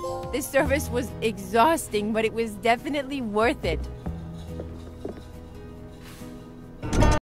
This service was exhausting, but it was definitely worth it.